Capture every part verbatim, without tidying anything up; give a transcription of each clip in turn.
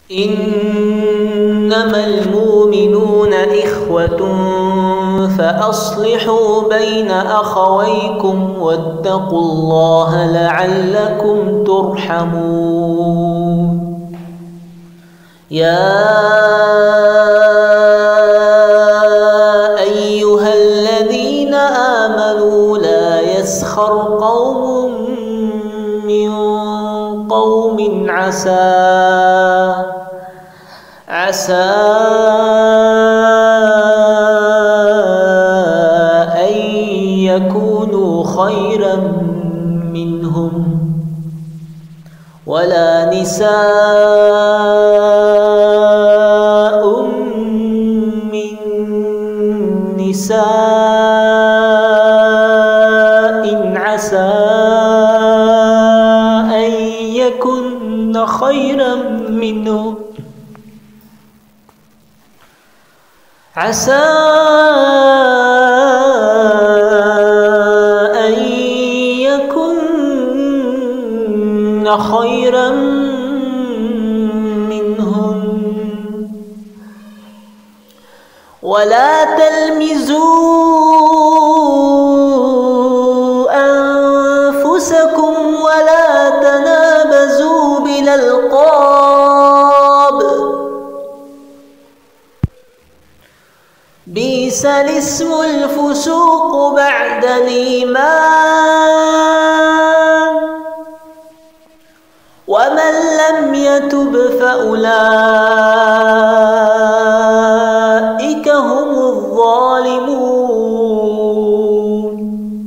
إنما المؤمنون إخوة فأصلحوا بين أخويكم واتقوا الله لعلكم ترحمون. يا أيها الذين آمنوا لا يسخر قوم من قوم عسى عسى أن يكونوا خيرا منهم ولا نساء من نساء عسى أن يكن خيرا منهم عسى أن يكن خيرا منهم ولا تلمزوا أنفسكم ولا تنابزوا بالألقاب بئس الاسم الفسوق بعد الإيمان ومن لم يتب فأولئك هم الظالمون.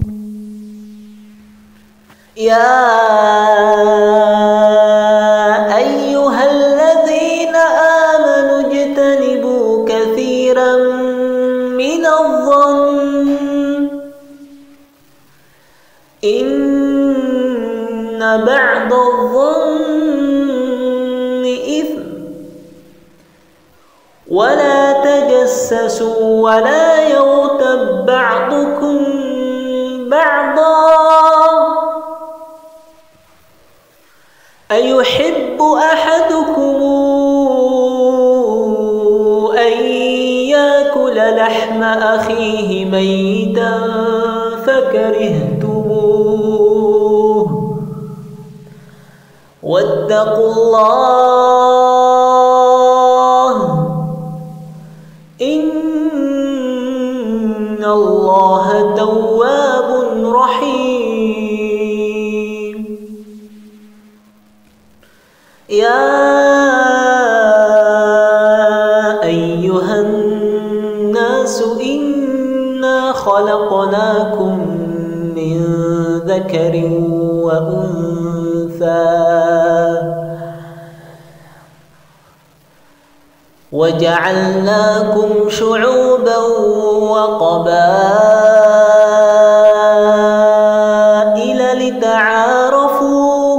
يا أيها الذين آمنوا اجتنبوا كثيرا من الظن إن بعض الظن إثم ولا تجسسوا ولا يغتب بعضكم بعضا أيحب أحدكم أن يأكل لحم أخيه ميتا فكرهتموه واتقوا الله إن الله تواب رحيم. يا أيها الناس إنا خلقناكم من ذكر وأنثى وجعلناكم شعوبا وقبائل لتعارفوا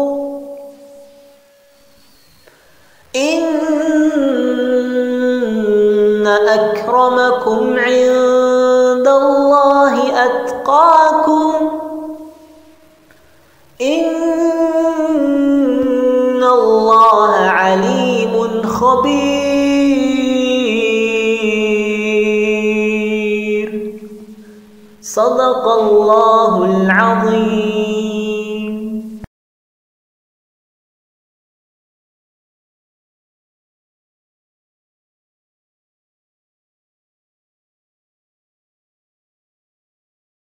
إن أكرمكم عند الله أتقاكم إن الله عليم خبير. صدق الله العظيم.